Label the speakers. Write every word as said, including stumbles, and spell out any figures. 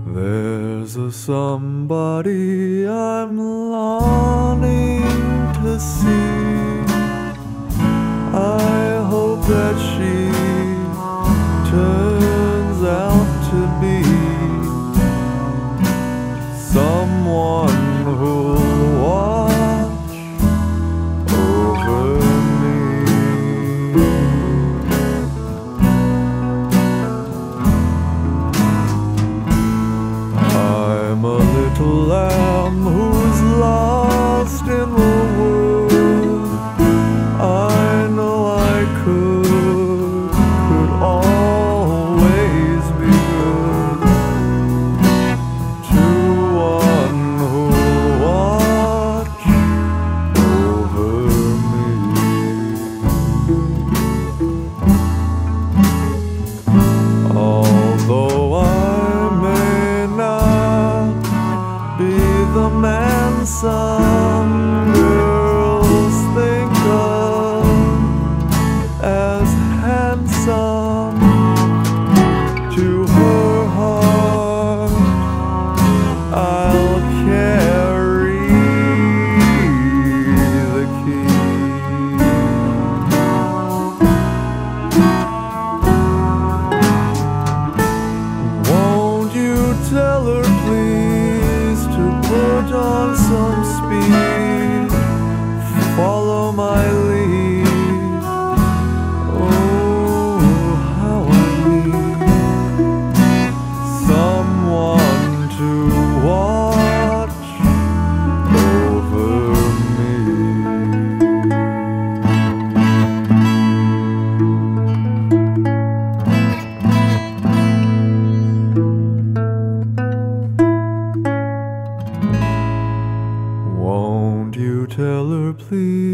Speaker 1: There's a somebody I'm longing to see. I hope that she turns out to be someone who'll watch over me. I'm a little lamb who's lost in the wood. I know I could, could always be good to one who'll watch over me. Although I may not be the man some girls think of as handsome, to her heart I'll carry the key. Won't you tell her please to put on some speed, follow my lead. Oh, how I need someone to watch over me. Won't you tell her please